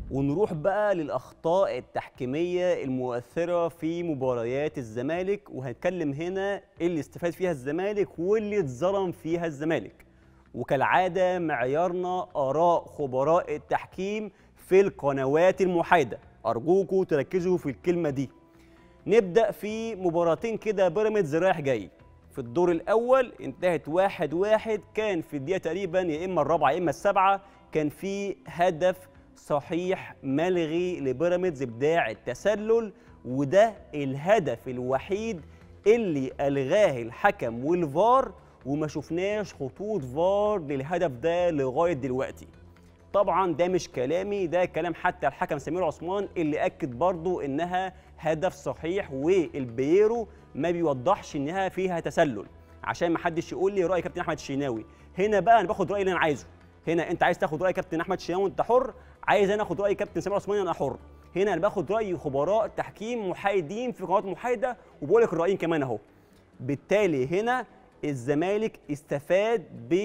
ونروح بقى للأخطاء التحكيمية المؤثرة في مباريات الزمالك، وهنتكلم هنا إيه اللي استفاد فيها الزمالك واللي اتظلم فيها الزمالك. وكالعادة معيارنا آراء خبراء التحكيم في القنوات المحايدة، أرجوكوا تركزوا في الكلمة دي. نبدأ في مباراتين كده بيراميدز رايح جاي. في الدور الأول انتهت 1-1، كان في الدقيقة تقريبا يا إما الرابعة يا إما السابعة كان في هدف صحيح ملغي لبيراميدز بتاع التسلل، وده الهدف الوحيد اللي ألغاه الحكم والفار، وما شفناش خطوط فار للهدف ده لغاية دلوقتي. طبعا ده مش كلامي، ده كلام حتى الحكم سمير عثمان اللي أكد برضو إنها هدف صحيح، والبييرو ما بيوضحش إنها فيها تسلل عشان ما حدش يقول لي رأي كابتن أحمد الشناوي. هنا بقى أنا باخد رأيي اللي أنا عايزه. هنا أنت عايز تاخد رأي كابتن أحمد الشناوي أنت حر، عايز أنا آخد رأي كابتن سمير عثمان أنا حر. هنا أنا باخد رأي خبراء تحكيم محايدين في قنوات محايدة، وبقول لك الرأيين كمان أهو. بالتالي هنا الزمالك استفاد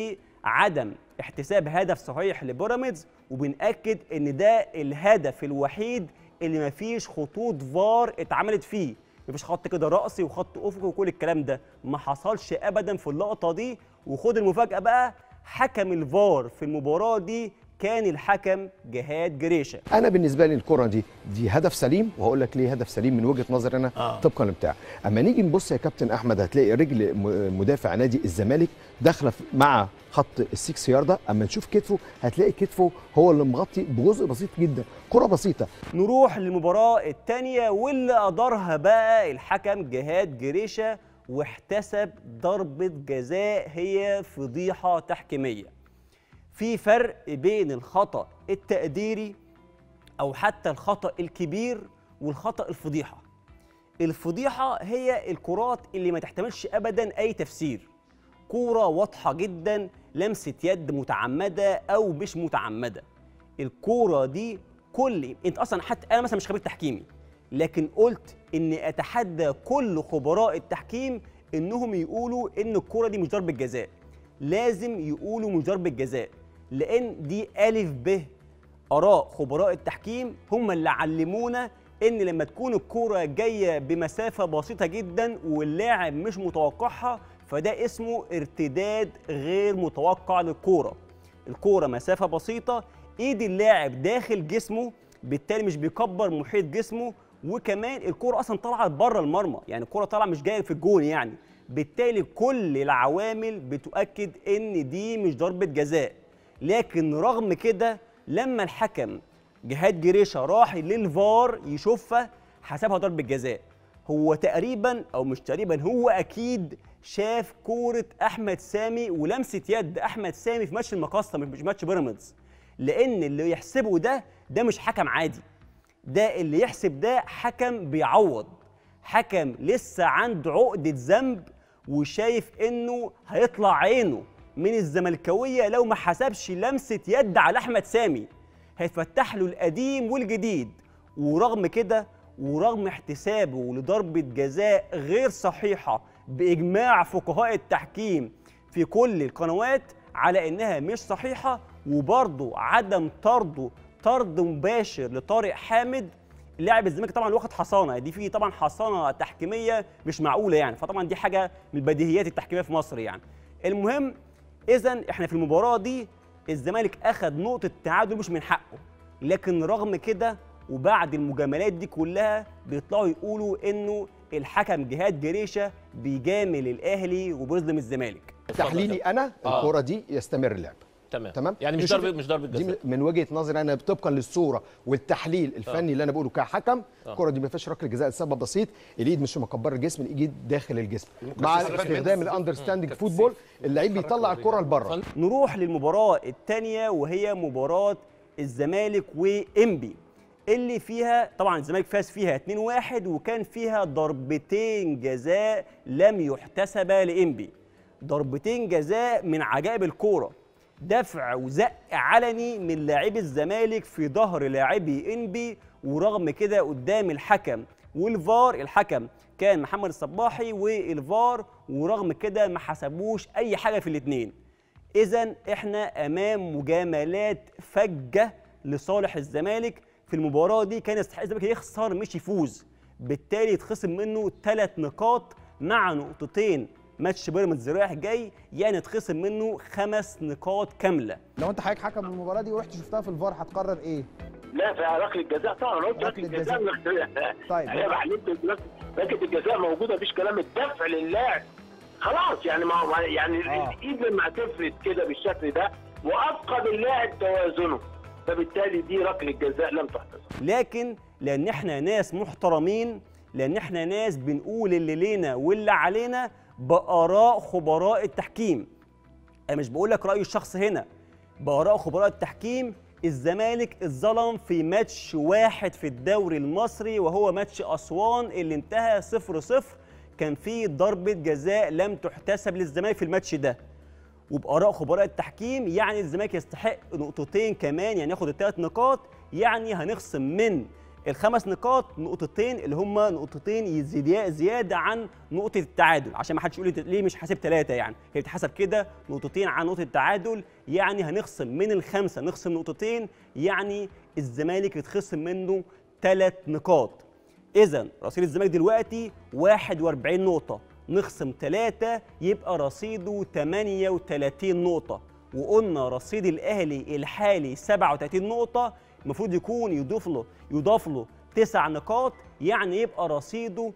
بعدم احتساب هدف صحيح لبيراميدز، وبنأكد ان ده الهدف الوحيد اللي مفيش خطوط فار اتعملت فيه، مفيش خط كده رأسي وخط افقي وكل الكلام ده ما حصلش ابدا في اللقطه دي. وخد المفاجأة بقى، حكم الفار في المباراة دي كان الحكم جهاد جريشة. انا بالنسبه لي الكره دي هدف سليم، وهقول لك ليه هدف سليم من وجهه نظري انا طبقا لبتاع. اما نيجي نبص يا كابتن احمد هتلاقي رجل مدافع نادي الزمالك داخله مع خط السكس ياردة، اما نشوف كتفه هتلاقي كتفه هو اللي مغطي بجزء بسيط جدا، كره بسيطه. نروح للمباراه الثانيه واللي ادارها بقى الحكم جهاد جريشة، واحتسب ضربه جزاء هي فضيحه تحكيميه. في فرق بين الخطأ التقديري أو حتى الخطأ الكبير والخطأ الفضيحة. الفضيحة هي الكرات اللي ما تحتملش أبداً أي تفسير، كورة واضحة جداً، لمسة يد متعمدة أو مش متعمدة. الكورة دي أنت أصلاً حتى أنا مثلاً مش خبير تحكيمي، لكن قلت إني أتحدى كل خبراء التحكيم إنهم يقولوا إن الكورة دي مش ضربة جزاء. لازم يقولوا مش ضربة جزاء، لأن دي ألف ب آراء خبراء التحكيم هم اللي علمونا إن لما تكون الكورة جاية بمسافة بسيطة جدا واللاعب مش متوقعها فده اسمه ارتداد غير متوقع للكورة. الكورة مسافة بسيطة، إيد اللاعب داخل جسمه، بالتالي مش بيكبر محيط جسمه، وكمان الكورة أصلا طالعة بره المرمى، يعني الكورة طالعة مش جاية في الجون يعني. بالتالي كل العوامل بتؤكد إن دي مش ضربة جزاء. لكن رغم كده لما الحكم جهاد جريشة راح للفار يشوفها حسبها ضربة جزاء. هو تقريبا او مش تقريبا، هو اكيد شاف كورة احمد سامي ولمسة يد احمد سامي في ماتش المقاصة مش ماتش بيراميدز، لان اللي يحسبه ده مش حكم عادي، ده اللي يحسب ده حكم بيعوض، حكم لسه عنده عقدة ذنب وشايف انه هيطلع عينه من الزملكاويه لو ما حسبش لمسه يد على احمد سامي، هيفتح له القديم والجديد. ورغم كده ورغم احتسابه لضربه جزاء غير صحيحه باجماع فقهاء التحكيم في كل القنوات على انها مش صحيحه، وبرضه عدم طرد مباشر لطارق حامد لاعب الزمالك، طبعا واخد حصانه، دي في طبعا حصانه تحكيميه مش معقوله يعني، فطبعا دي حاجه من البديهيات التحكيميه في مصر يعني. المهم إذن إحنا في المباراة دي الزمالك أخذ نقطة تعادل مش من حقه، لكن رغم كده وبعد المجاملات دي كلها بيطلعوا يقولوا إنه الحكم جهاد جريشة بيجامل الأهلي وبيظلم الزمالك. تحليلي أنا الكرة دي يستمر اللعب. تمام يعني مش ضربه جزاء. دي من وجهه نظري انا طبقا للصوره والتحليل الفني اللي انا بقوله كحكم. الكره دي ما فيهاش ركله جزاء لسبب بسيط، الايد مش مكبره الجسم، الايد داخل الجسم مع استخدام الاندرستاندينج فوتبول اللعيب بيطلع الكره لبره. نروح للمباراه الثانيه وهي مباراه الزمالك وانبي اللي فيها طبعا الزمالك فاز فيها 2-1 وكان فيها ضربتين جزاء لم يحتسبا لانبي. ضربتين جزاء من عجائب الكوره، دفع وزق علني من لاعبي الزمالك في ظهر لاعبي انبي، ورغم كده قدام الحكم والفار، الحكم كان محمد الصباحي والفار، ورغم كده ما حسبوش اي حاجه في الاثنين. اذا احنا امام مجاملات فجه لصالح الزمالك، في المباراه دي كان يستحق الزمالك يخسر مش يفوز، بالتالي يتخصم منه 3 نقاط مع نقطتين ماتش بيراميدز رايح جاي، يعني يتخصم منه 5 نقاط كامله. لو انت حضرتك حكم المباراه دي ورحت شفتها في الفار هتقرر ايه؟ لا في ركله الجزاء طبعا، قلت ركله الجزاء. طيب انا علمت ركله الجزاء موجوده، مفيش كلام، الدفع للاعب خلاص يعني يعني الايد لما هتفرد كده بالشكل ده وافقد اللاعب توازنه، فبالتالي دي ركله جزاء لم تحتسب. لكن لان احنا ناس محترمين، لان احنا ناس بنقول اللي لينا واللي علينا باراء خبراء التحكيم. انا مش بقول لك راي الشخص هنا، باراء خبراء التحكيم الزمالك اتظلم في ماتش واحد في الدوري المصري، وهو ماتش اسوان اللي انتهى 0-0، كان فيه ضربه جزاء لم تحتسب للزمالك في الماتش ده. وبآراء خبراء التحكيم يعني الزمالك يستحق نقطتين كمان، يعني ياخد ال3 نقاط، يعني هنخصم من ال5 نقاط نقطتين اللي هم نقطتين زياده عن نقطه التعادل، عشان ما حدش يقول لي ليه مش حاسب 3، يعني هي بتحسب كده نقطتين عن نقطه التعادل، يعني هنخصم من ال5 نخصم نقطتين، يعني الزمالك يتخصم منه 3 نقاط. اذا رصيد الزمالك دلوقتي 41 نقطه، نخصم 3 يبقى رصيده 38 نقطة، وقلنا رصيد الأهلي الحالي 37 نقطة، المفروض يكون يضاف له 9 نقاط، يعني يبقى رصيده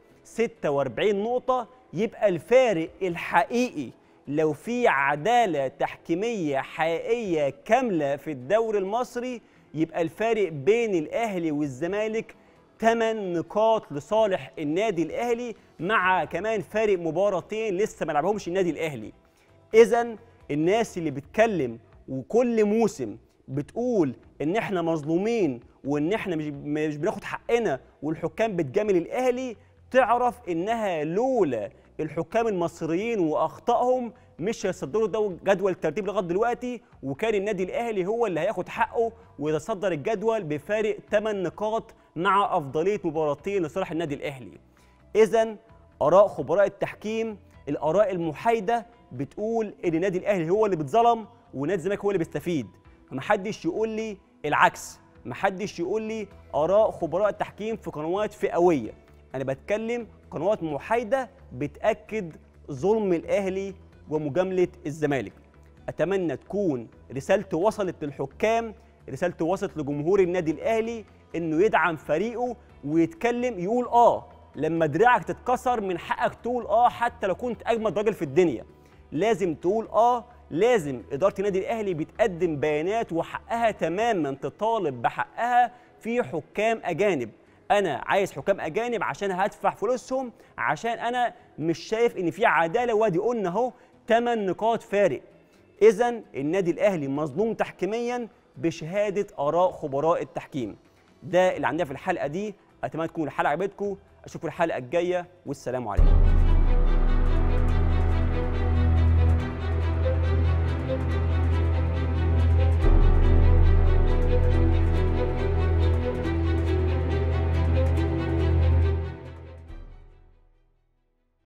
46 نقطة. يبقى الفارق الحقيقي لو في عدالة تحكيمية حقيقية كاملة في الدوري المصري، يبقى الفارق بين الأهلي والزمالك 8 نقاط لصالح النادي الأهلي، مع كمان فارق مباراتين لسه ما لعبهمش النادي الأهلي. إذن الناس اللي بتكلم وكل موسم بتقول إن إحنا مظلومين وإن إحنا مش بناخد حقنا والحكام بتجامل الأهلي، تعرف إنها لولا الحكام المصريين وأخطائهم مش هيصدروا جدول الترتيب لغايه دلوقتي، وكان النادي الاهلي هو اللي هياخد حقه ويتصدر الجدول بفارق 8 نقاط مع افضليه مباراتين لصالح النادي الاهلي. اذا اراء خبراء التحكيم، الاراء المحايده، بتقول ان النادي الاهلي هو اللي بيتظلم ونادي الزمالك هو اللي بيستفيد. محدش يقول لي العكس، محدش يقول لي اراء خبراء التحكيم في قنوات فئويه. انا بتكلم قنوات محايده بتاكد ظلم الاهلي ومجامله الزمالك. اتمنى تكون رسالته وصلت للحكام، رسالته وصلت لجمهور النادي الاهلي، انه يدعم فريقه ويتكلم، يقول لما دراعك تتكسر من حقك تقول حتى لو كنت اجمد راجل في الدنيا. لازم تقول لازم اداره النادي الاهلي بتقدم بيانات وحقها تماما تطالب بحقها في حكام اجانب. انا عايز حكام اجانب عشان هدفع فلوسهم، عشان انا مش شايف ان في عداله، وادي قلنا اهو 8 نقاط فارق. اذا النادي الاهلي مظلوم تحكيميا بشهاده اراء خبراء التحكيم. ده اللي عندنا في الحلقه دي، اتمنى تكون الحلقه عجبتكم، اشوفكم الحلقه الجايه والسلام عليكم.